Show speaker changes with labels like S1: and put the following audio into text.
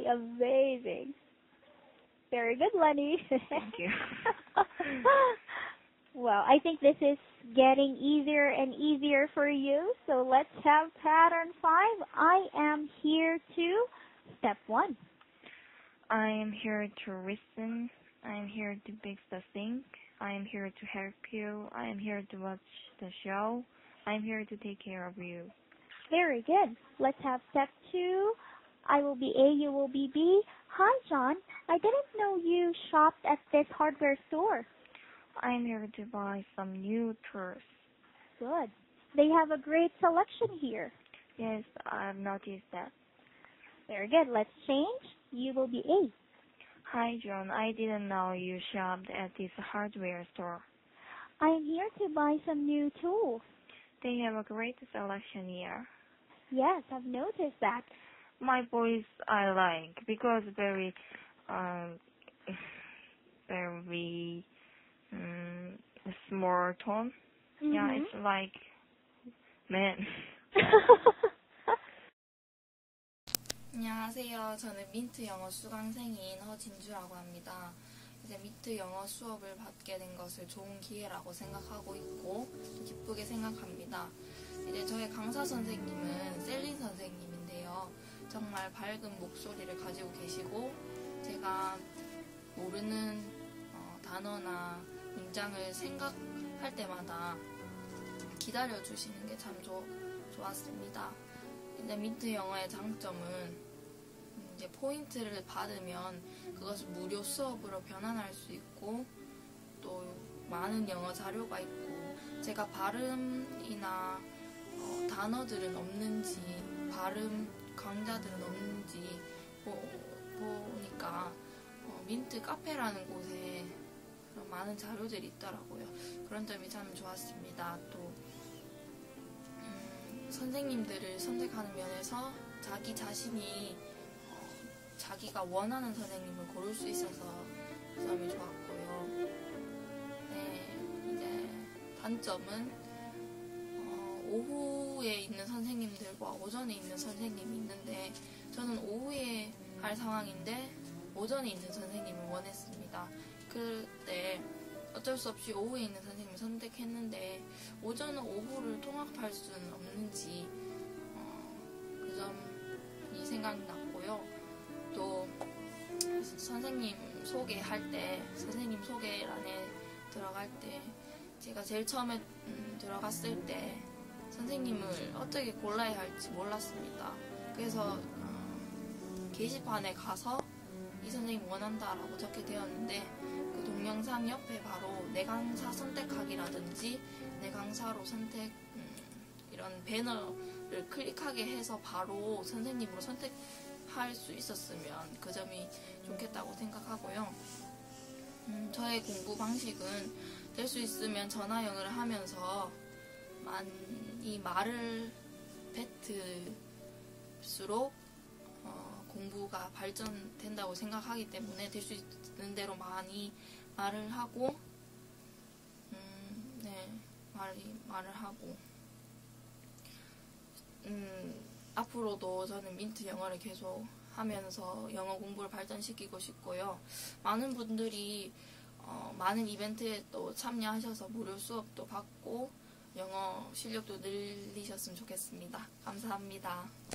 S1: amazing. Very good, Lenny.
S2: Thank you.
S1: Well, I think this is getting easier and easier for you. So let's have pattern 5. I am here to step 1.
S2: I am here to listen. I am here to fix the sink. I am here to help you. I am here to watch the show. I am here to take care of you.
S1: Very good. Let's have step 2. I will be A, you will be B. Hi, John. I didn't know you shopped at this hardware store.
S2: I am here to buy some new tools.
S1: Good. They have a great selection here.
S2: Yes, I've noticed that.
S1: Very good. Let's change. You will be A.
S2: Hi, John. I didn't know you shopped at this hardware store.
S1: I am here to buy some new tools.
S2: They have a great selection here.
S1: Yes, I've noticed that.
S2: My voice I like because very small tone.
S1: Mm-hmm.
S2: Yeah, it's like man.
S3: 안녕하세요. 저는 민트 영어 수강생인 허진주라고 합니다. 이제 민트 영어 수업을 받게 된 것을 좋은 기회라고 생각하고 있고 또 기쁘게 생각합니다. 이제 저의 강사 선생님은 셀린 선생님인데요. 정말 밝은 목소리를 가지고 계시고 제가 모르는 단어나 문장을 생각할 때마다 기다려주시는 게 참 좋았습니다. 이제 민트 영어의 장점은 이제 포인트를 받으면 그것을 무료 수업으로 변환할 수 있고 또 많은 영어 자료가 있고 제가 발음이나 단어들은 없는지 발음 강좌들은 없는지 보니까 민트 카페라는 곳에 그런 많은 자료들이 있더라고요. 그런 점이 참 좋았습니다. 또 선생님들을 선택하는 면에서 자기 자신이 자기가 원하는 선생님을 고를 수 있어서 그 점이 좋았고요. 네, 이제 단점은 오후에 있는 선생님들과 오전에 있는 선생님이 있는데 저는 오후에 할 상황인데 오전에 있는 선생님을 원했습니다. 그때 어쩔 수 없이 오후에 있는 선생님을 선택했는데 오전과 오후를 통합할 수는 없는지 그 점이 생각났고요. 또 선생님 소개할 때 선생님 소개란에 들어갈 때 제가 제일 처음에 들어갔을 때 선생님을 어떻게 골라야 할지 몰랐습니다. 그래서 게시판에 가서 이 선생님 원한다라고 적게 되었는데 그 동영상 옆에 바로 내 강사 선택하기라든지 내 강사로 선택 이런 배너를 클릭하게 해서 바로 선생님으로 선택할 수 있었으면 그 점이 좋겠다고 생각하고요. 저의 공부 방식은 될 수 있으면 전화 영어를 하면서 많이 말을 뱉을수록 공부가 발전된다고 생각하기 때문에 될 수 있는 대로 많이 말을 하고 말을 하고 앞으로도 저는 민트 영어를 계속 하면서 영어 공부를 발전시키고 싶고요. 많은 분들이 많은 이벤트에 또 참여하셔서 무료 수업도 받고 영어 실력도 늘리셨으면 좋겠습니다. 감사합니다.